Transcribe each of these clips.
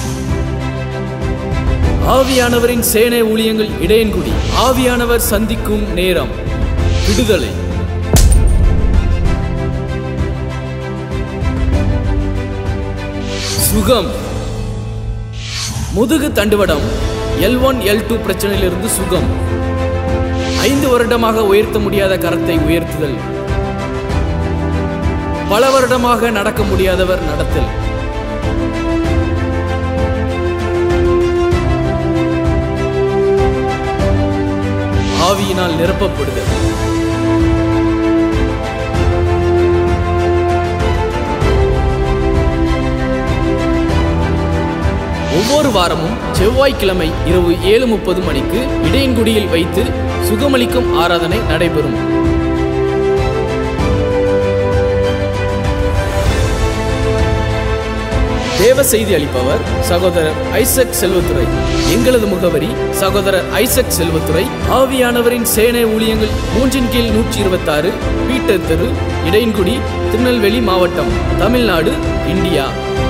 ஆவியானவரின் சேனை ஊழியங்கள் இடையன்குடி. ஆவியானவர் சந்திக்கும் நேரம். விடுதலை. சுகம். முதுகு தண்டுவடம், L1 L2 பிரச்சனையிலிருந்து சுகம். 5 வருடமாக உயர்த்த முடியாத கரத்தை உயர்த்துதல். பல வருடமாக நடக்க முடியாதவர் நடத்தல். ஆவியினால் நிரப்பப்படுதல். ஒவ்வொரு வாரமும் செவ்வாய்க்கிழமை இரவு 7:30 மணிக்கு இடையன்குடியில் வைத்து சுகமளிக்கும் ஆராதனை நடைபெறும். தேவ செய்தி அளிப்பவர் சகோதரர் ஐசக் செல்வத்துறை. எங்களது முகவரி சகோதரர் ஐசக் செல்வத்துறை, ஆவியானவரின் சேனை ஊழியங்கள் 3/126 பீட்டர் தெரு, இடையன்குடி, திருநெல்வேலி மாவட்டம், தமிழ்நாடு, இந்தியா.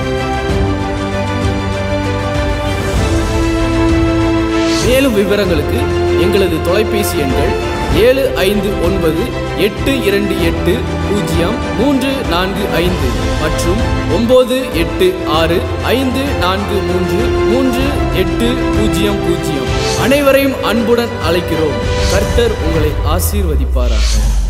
மேலும் விவரங்களுக்கு எங்களது தொலைபேசி எண்கள் 7598280345 மற்றும் 9865433800. அனைவரையும் அன்புடன் அழைக்கிறோம். கர்த்தர் உங்களை ஆசீர்வதிப்பாராக.